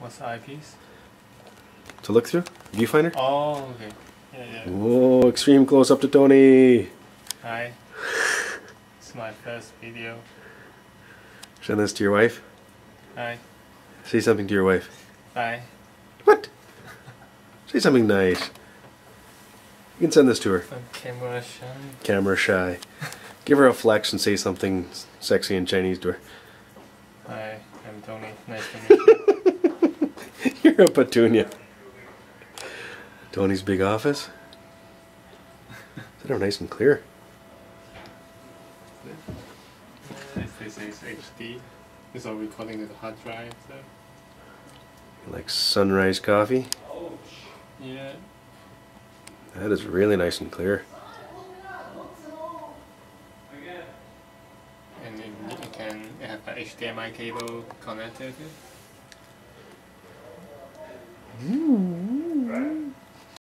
What's the eyepiece? To look through? Viewfinder? Oh, okay. Yeah. Whoa, extreme close up to Tony. Hi. It's my first video. Send this to your wife. Hi. Say something to your wife. Bye. What? Say something nice. You can send this to her. I'm camera shy. Camera shy. Give her a flex and say something sexy in Chinese to her. Hi, I'm Tony. Nice to meet you. You're a petunia. Tony's big office. They're nice and clear. This is HD. This is all recording with a hard drive. So. You like sunrise coffee? Yeah. That is really nice and clear. And then you can have an HDMI cable connected.